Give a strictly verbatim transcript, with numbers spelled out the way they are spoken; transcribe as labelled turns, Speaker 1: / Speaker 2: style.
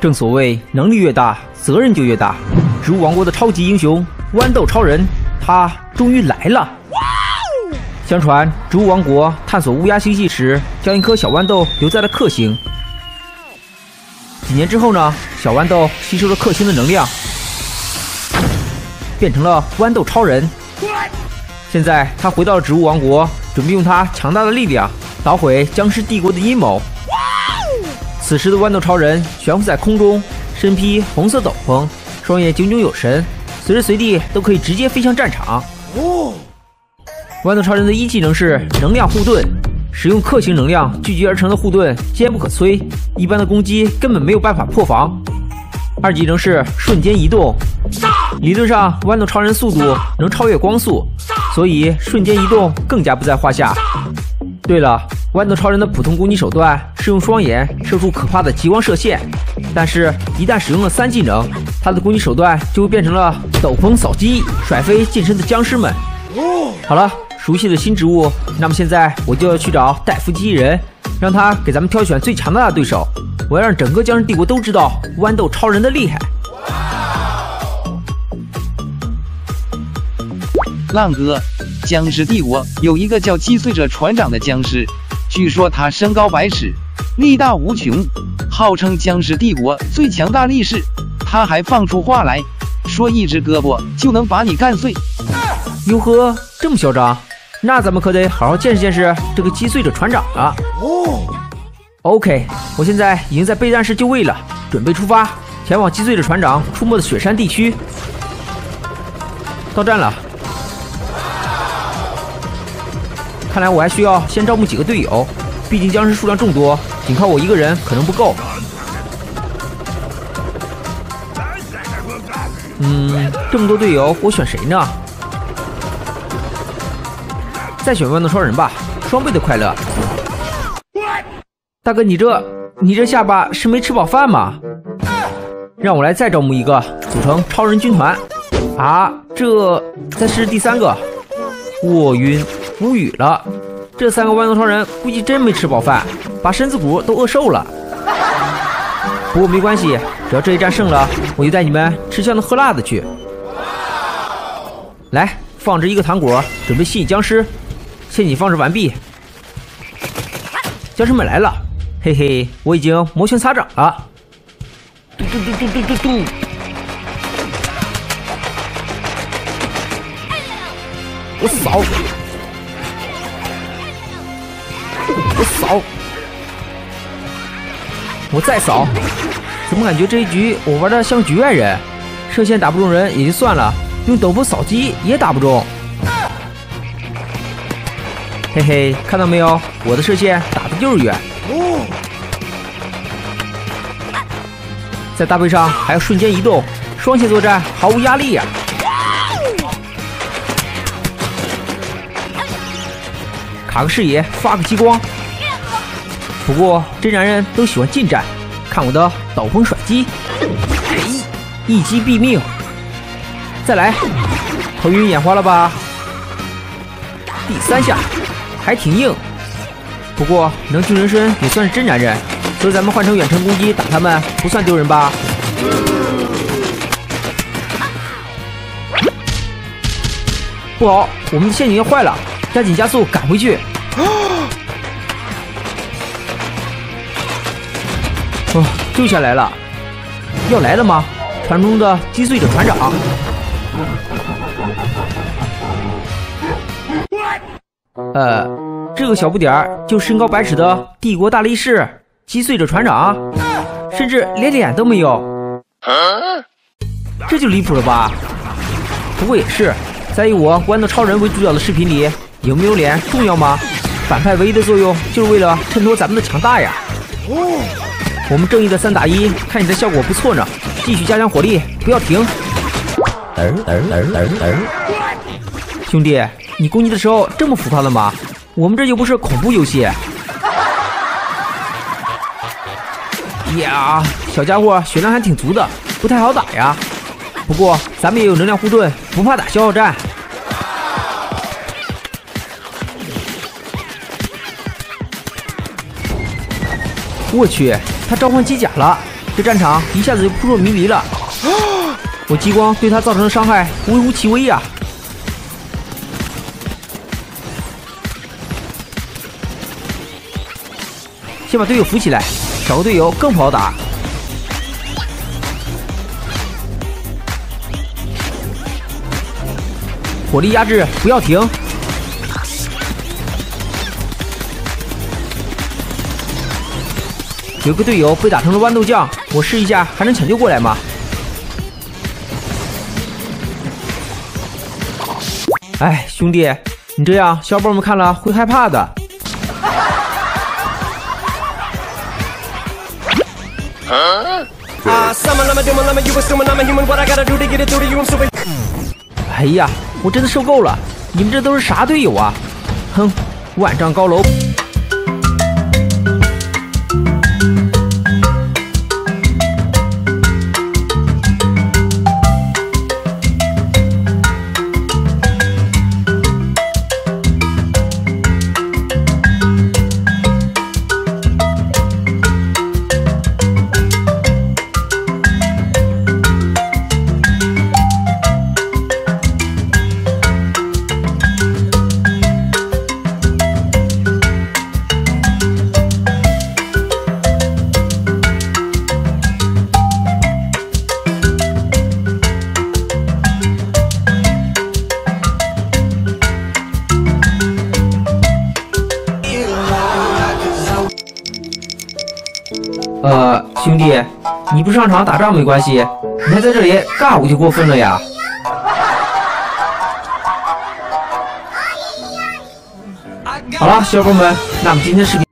Speaker 1: 正所谓能力越大，责任就越大。植物王国的超级英雄豌豆超人，他终于来了。相传植物王国探索乌鸦星系时，将一颗小豌豆留在了克星。几年之后呢，小豌豆吸收了克星的能量，变成了豌豆超人。现在他回到了植物王国，准备用他强大的力量捣毁僵尸帝国的阴谋。此时的豌豆超人悬浮在空中，身披红色斗篷，双眼炯炯有神，随时随地都可以直接飞向战场。豌豆超人的一技能是能量护盾，使用克星能量聚集而成的护盾坚不可摧，一般的攻击根本没有办法破防。二技能是瞬间移动，理论上豌豆超人速度能超越光速，所以瞬间移动更加不在话下。对了，豌豆超人的普通攻击手段是用双眼射出可怕的极光射线，但是一旦使用了三技能，他的攻击手段就会变成了斗篷扫击，甩飞近身的僵尸们。好了，熟悉的新植物，那么现在我就要去找戴夫机器人，让他给咱们挑选最强大的对手。我要让整个僵尸帝国都知道豌豆超人的厉害。
Speaker 2: 浪哥，僵尸帝国有一个叫击碎者船长的僵尸，据说他身高百尺，力大无穷，号称僵尸帝国最强大力士。他还放出话来，说一只胳膊就能把你干碎。
Speaker 1: 哟呵，这么嚣张，那咱们可得好好见识见识这个击碎者船长了。OK， 我现在已经在备战室就位了，准备出发，前往击碎者船长出没的雪山地区。到站了。看来我还需要先招募几个队友，毕竟僵尸数量众多，仅靠我一个人可能不够。嗯，这么多队友，我选谁呢？再选豌豆超人吧，双倍的快乐。大哥，你这你这下巴是没吃饱饭吗？让我来再招募一个，组成超人军团。啊，这再是第三个，我晕。无语了，这三个豌豆超人估计真没吃饱饭，把身子骨都饿瘦了。不过没关系，只要这一战胜了，我就带你们吃香的喝辣的去。来，放置一个糖果，准备吸引僵尸。陷阱放置完毕，僵尸们来了，嘿嘿，我已经摩拳擦掌了。嘟嘟嘟嘟嘟嘟嘟。我扫。我扫，我再扫，怎么感觉这一局我玩的像局外人？射线打不中人也就算了，用斗篷扫击也打不中。嘿嘿，看到没有？我的射线打的就是远。在大背上还要瞬间移动，双线作战毫无压力呀、啊！卡个视野，发个激光。不过真男人都喜欢近战，看我的斗篷甩击，嘿，一击毙命！再来，头晕眼花了吧？第三下，还挺硬。不过能救人身也算是真男人，所以咱们换成远程攻击打他们，不算丢人吧？不好，我们的陷阱要坏了，加紧加速赶回去。哦，救下来了！要来了吗？传中的击碎者船长。呃，这个小不点儿就身高百尺的帝国大力士，击碎者船长，甚至连脸都没有，这就离谱了吧？不过也是，在以我豌豆超人为主角的视频里，有没有脸重要吗？反派唯一的作用就是为了衬托咱们的强大呀。我们正义的三打一，看你的效果不错呢，继续加强火力，不要停。兄弟，你攻击的时候这么浮夸的吗？我们这又不是恐怖游戏。呀，小家伙血量还挺足的，不太好打呀。不过咱们也有能量护盾，不怕打消耗战。我去，他召唤机甲了，这这战场一下子就扑朔迷离了。我激光对他造成的伤害微乎其微呀、啊。先把队友扶起来，找个队友更不好打。火力压制，不要停。有个队友被打成了豌豆酱，我试一下还能抢救过来吗？哎，兄弟，你这样小伙伴们看了会害怕的。哎呀，我真的受够了！你们这都是啥队友啊？哼，万丈高楼。呃，兄弟，你不上场打仗没关系，你还在这里尬舞就过分了呀！好了，小伙伴们，那么今天视频。